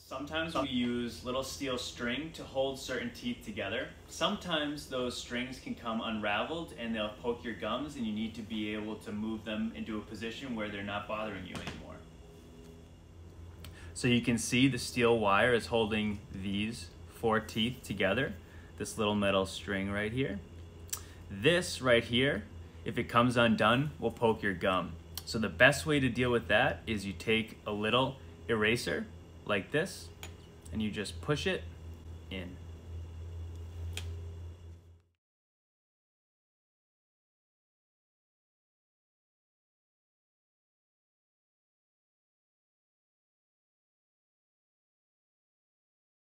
Sometimes we use little steel string to hold certain teeth together. Sometimes those strings can come unraveled and they'll poke your gums, and you need to be able to move them into a position where they're not bothering you anymore. So you can see the steel wire is holding these 4 teeth together, this little metal string right here. This right here, if it comes undone, will poke your gum. So the best way to deal with that is you take a little eraser like this and you just push it in.